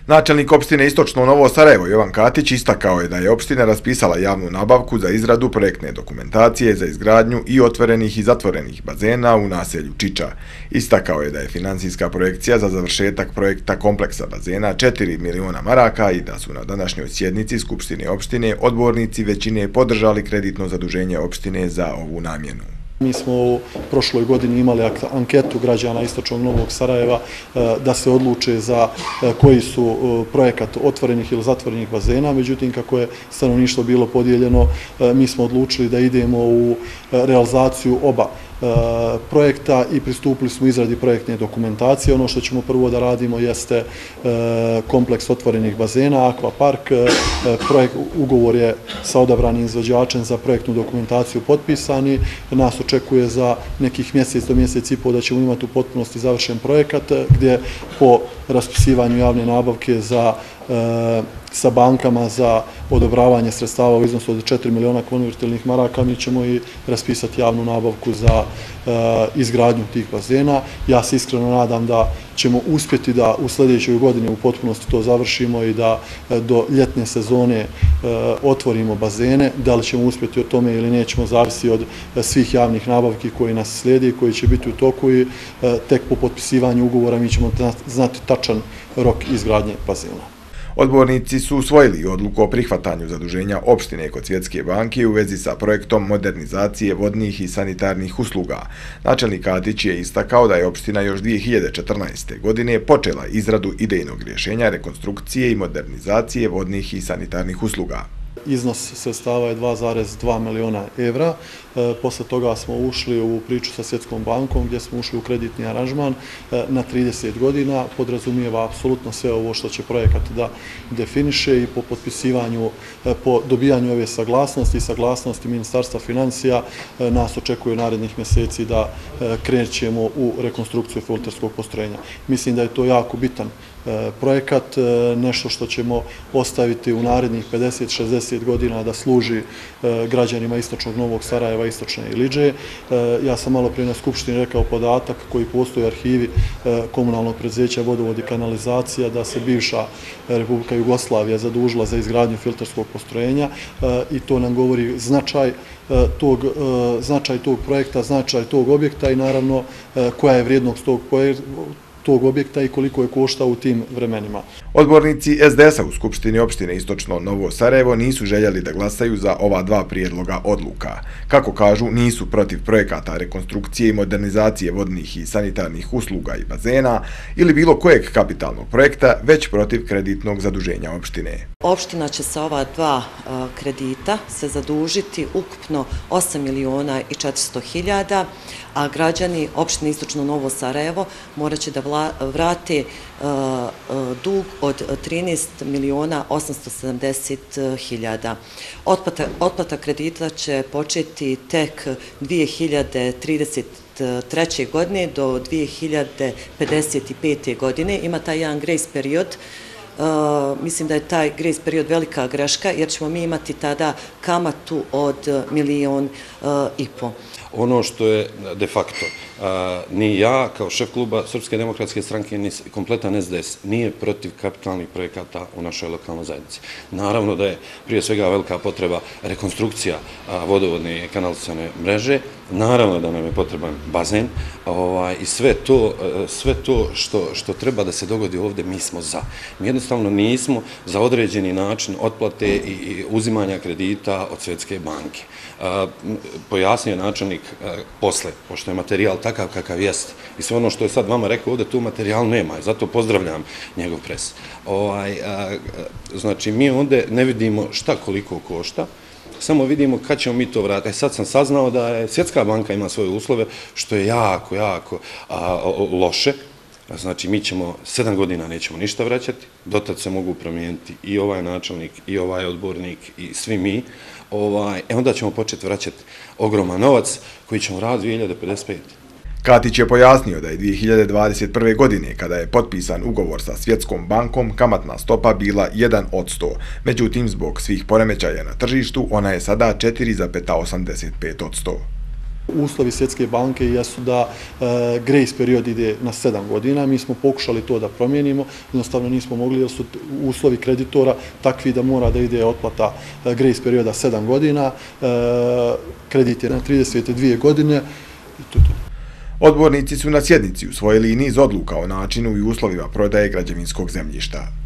Načelnik opštine Istočno Novo Sarajevo Jovan Katić istakao je da je opština raspisala javnu nabavku za izradu projektne dokumentacije za izgradnju i otvorenih i zatvorenih bazena u naselju Čiča. Istakao je da je financijska projekcija za završetak projekta kompleksa bazena 4 miliona maraka i da su na današnjoj sjednici Skupštine opštine odbornici većine podržali kreditno zaduženje opštine za ovu namjenu. Mi smo u prošloj godini imali anketu građana Istočnog Novog Sarajeva da se odluče za koji su projekat otvorenih ili zatvorenih bazena, međutim kako je stanovništvo bilo podijeljeno, mi smo odlučili da idemo u realizaciju oba projekta i pristupili smo izradi projektne dokumentacije. Ono što ćemo prvo da radimo jeste kompleks otvorenih bazena, akvapark. Ugovor je sa odabranim izvođačem za projektnu dokumentaciju potpisani. Nas očekuje za nekih mjesec do mjesec i pol da ćemo imati u potpunosti završen projekat gdje po raspisivanju javne nabavke sa bankama za odobravanje sredstava u iznosu od 4 miliona konvertibilnih maraka, mi ćemo i raspisati javnu nabavku za izgradnju tih bazena. Ja se iskreno nadam da ćemo uspjeti da u sljedećoj godini u potpunosti to završimo i da do ljetne sezone otvorimo bazene. Da li ćemo uspjeti o tome ili nećemo, zavisi od svih javnih nabavki koji nas slijede i koji će biti u toku i tek po potpisivanju ugovora mi ćemo znati tačan rok izgradnje bazena. Odbornici su usvojili odluku o prihvatanju zaduženja opštine kod Svjetske banke u vezi sa projektom modernizacije vodnih i sanitarnih usluga. Načelnik Katić je istakao da je opština još 2014. godine počela izradu idejnog rješenja rekonstrukcije i modernizacije vodnih i sanitarnih usluga. Iznos sredstava je 2,2 miliona evra. Posle toga smo ušli u priču sa Svjetskom bankom gdje smo ušli u kreditni aranžman na 30 godina. Podrazumijeva apsolutno sve ovo što će projekat da definiše i po potpisivanju, po dobijanju ove saglasnosti i saglasnosti Ministarstva financija nas očekuje narednih mjeseci da krećemo u rekonstrukciju filterskog postrojenja. Mislim da je to jako bitan projekat, nešto što ćemo ostaviti u narednih 50-60 godina da služi građanima Istočnog Novog Sarajeva, Istočne Iliđe. Ja sam malo prije na Skupštini rekao podatak koji postoji u arhivi komunalnog preduzeća Vodovod i kanalizacija da se bivša Republika Jugoslavija zadužila za izgradnju filterskog postrojenja i to nam govori značaj tog projekta, značaj tog objekta i naravno koja je vrijednost tog objekta i koliko je koštao u tim vremenima. Odbornici SDS-a u Skupštini opštine Istočno Novo Sarajevo nisu željeli da glasaju za ova dva prijedloga odluka. Kako kažu, nisu protiv projekata rekonstrukcije i modernizacije vodnih i sanitarnih usluga i bazena ili bilo kojeg kapitalnog projekta, već protiv kreditnog zaduženja opštine. Opština će sa ova dva kredita se zadužiti ukupno 8 miliona i 400 hiljada, a građani opštine Istočno Novo Sarajevo morat će da vrate dug od 13 miliona 870 hiljada. Otplata kredita će početi tek 2033. godine do 2055. godine. Ima taj jedan grace period. Mislim da je taj grace period velika greška jer ćemo mi imati tada kamatu od 1,5 miliona. Ono što je de facto, ni ja kao šef kluba Srpske demokratske stranke, ni kompletan SDS nije protiv kapitalnih projekata u našoj lokalnoj zajednici. Naravno da je prije svega velika potreba rekonstrukcija vodovodne i kanalizacione mreže, naravno da nam je potreban bazen i sve to što treba da se dogodi ovdje, mi smo za. Mi jednostavno nismo za određeni način otplate i uzimanja kredita od Svjetske banke. Pojasnio načelnik posle, pošto je materijal takav kakav jest i sve ono što je sad vama rekao ovdje, tu materijal nema i zato pozdravljam njegov pres. Znači, mi ovdje ne vidimo šta koliko košta, samo vidimo kad ćemo mi to vratiti. Sad sam saznao da je Svjetska banka ima svoje uslove, što je jako, jako loše. Znači, mi ćemo 7 godina nećemo ništa vraćati, dotad se mogu promijeniti i ovaj načelnik, i ovaj odbornik, i svi mi. Onda ćemo početi vraćati ogroman novac koji ćemo raditi 2055. Katić je pojasnio da je 2021. godine, kada je potpisan ugovor sa Svjetskom bankom, kamatna stopa bila 1%. Međutim, zbog svih poremećaja na tržištu, ona je sada 4,85%. Uslovi Svjetske banke jesu da grace period ide na 7 godina. Mi smo pokušali to da promijenimo, jednostavno nismo mogli jer su uslovi kreditora takvi da mora da ide otplata grace perioda 7 godina. Kredit je na 32 godine. Odbornici su na sjednici usvojili niz odluka o načinu i uslovima prodaje građevinskog zemljišta.